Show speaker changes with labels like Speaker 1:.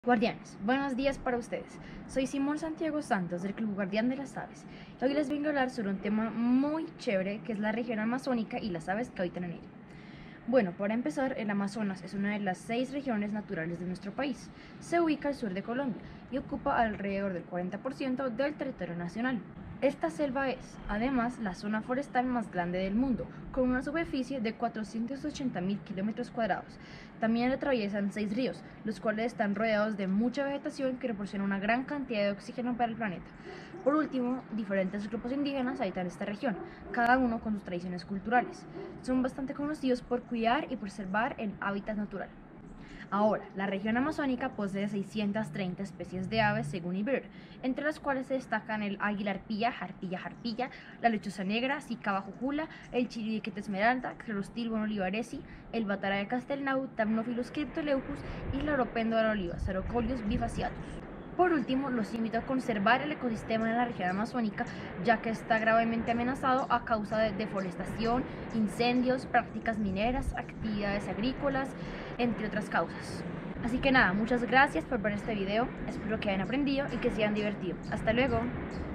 Speaker 1: Guardianes, buenos días para ustedes. Soy Simón Santiago Santos del Club Guardián de las Aves. Hoy les vengo a hablar sobre un tema muy chévere que es la región amazónica y las aves que habitan en ella. Bueno, para empezar, el Amazonas es una de las 6 regiones naturales de nuestro país. Se ubica al sur de Colombia y ocupa alrededor del 40% del territorio nacional. Esta selva es, además, la zona forestal más grande del mundo, con una superficie de 480.000 kilómetros cuadrados. También le atraviesan 6 ríos, los cuales están rodeados de mucha vegetación que proporciona una gran cantidad de oxígeno para el planeta. Por último, diferentes grupos indígenas habitan esta región, cada uno con sus tradiciones culturales. Son bastante conocidos por cuidar y preservar el hábitat natural. Ahora, la región amazónica posee 630 especies de aves según IBIRD, entre las cuales se destacan el águila arpilla, jarpilla, la lechuza negra, cicaba jujula, el chiribiquete esmeralda, Clerostilbon olivaresi, el batara de Castelnau, Thamnophilus cryptoleucus y la Oropendora oliva, Cerocolius bifaciatus. Por último, los invito a conservar el ecosistema en la región amazónica, ya que está gravemente amenazado a causa de deforestación, incendios, prácticas mineras, actividades agrícolas, entre otras causas. Así que nada, muchas gracias por ver este video, espero que hayan aprendido y que se hayan divertido. Hasta luego.